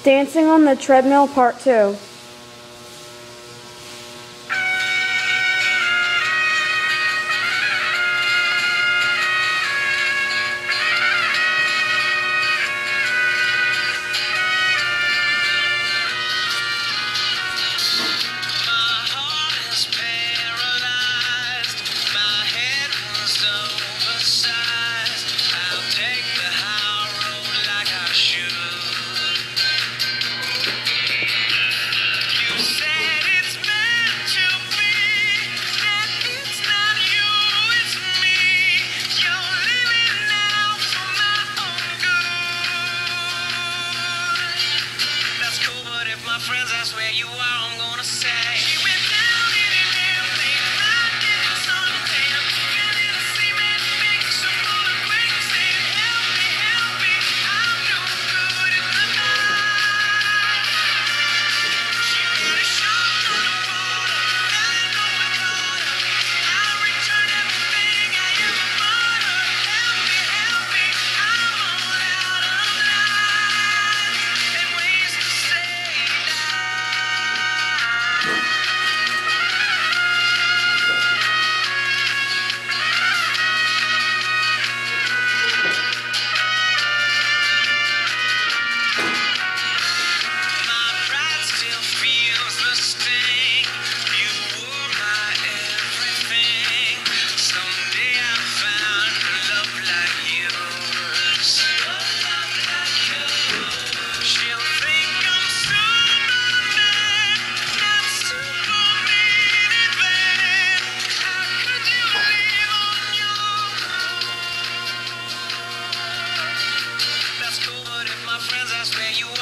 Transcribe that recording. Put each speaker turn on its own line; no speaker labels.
Dancing on the Treadmill Part 2.
My friends ask where you are, I'm gonna say she went down in an airplane, I did something, and in a cement mix, so full of quicksand. Help me, I'm no good at the night. She made a shot on the water, I know I caught her. I returned everything I ever bought her. Help me, I'm all out of lines and ways to say. That's cool, but if my friends ask where you are,